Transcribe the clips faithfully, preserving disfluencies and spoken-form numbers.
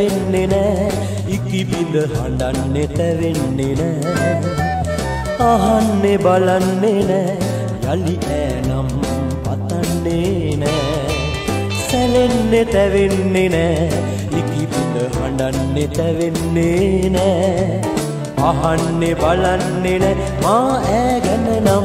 තැවෙන්නේ නෑ ඉකි බිඳ හඬන්නේ තැවෙන්නේ නෑ අහන්නේ බලන්නේ නෑ යලි ඈනම් පතන්නේ නෑ සැලෙන්නේ තැවෙන්නේ නෑ ඉකි බිඳ හඬන්නේ තැවෙන්නේ නෑ අහන්නේ බලන්නේ නෑ මා ඈ ගැන නම්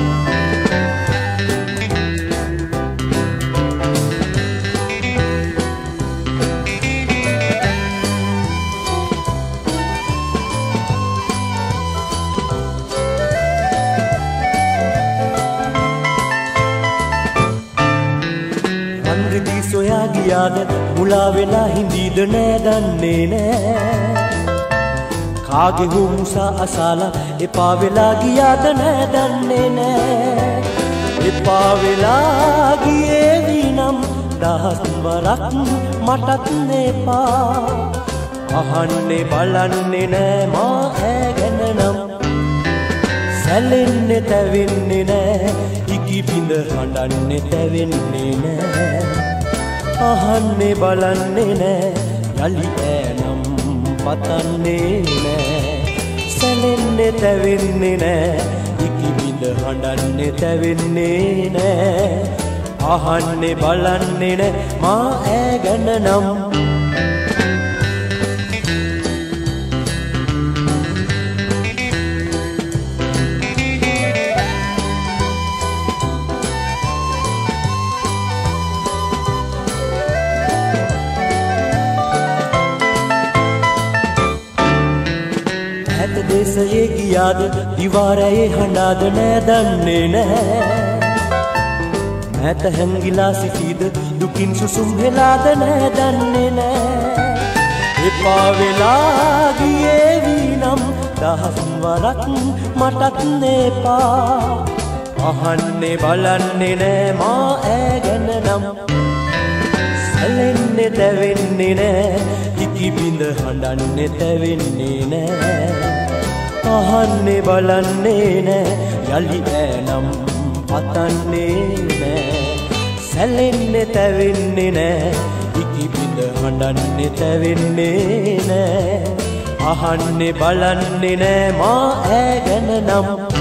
සොයා ගියාද මුලා වෙලා හිඳීද නෑ දන්නේ නෑ කාගේ හෝ මුසා අසාලා එපා වෙලා ගියාද නෑ දන්නේ නෑ එපා වෙලා ගියේ විනම් දහස් වරක් මටත් නේපා අහන්නේ බලන්නේ නෑ මා ඈ ගැන නම් සැලෙන්නේ තැවෙන්නේ නෑ ඉකි බිඳ හඬන්නේ තැවෙන්නේ නෑ අහන්නේ බලන්නේ නෑ යලි ඈනම් පතන්නේ නෑ සැලෙන්නේ තැවෙන්නේ නෑ ඉකි බිඳ හඬන්නේ තැවෙන්නේ නෑ අහන්නේ බලන්නේ නෑ මා ඈ ගැන නම් දේශයේ ගියාද දිවාරයේ හඬාද නෑ දන්නේ නෑ මෑත හැංගිලා සිටීද දුකින් සුසුම් හෙලාද නෑ දන්නේ නෑ එපා වෙලා ගියේ විනම් දහස් වරක් මටත් නේපා අහන්නේ බලන්නේ නෑ මා ඈ ගැන නම් සැලෙන්නේ තැවෙන්නේ නෑ ඉකි බිඳ හඬන්නේ තැවෙන්නේ නෑ අහන්නේ බලන්නේ නෑ යලි ඈනම් පතන්නේ නෑ සැලෙන්නේ තැවෙන්නේ නෑ ඉකි බිඳ හඬන්නේ තැවෙන්නේ නෑ අහන්නේ බලන්නේ නෑ මා ඈ ගැන නම්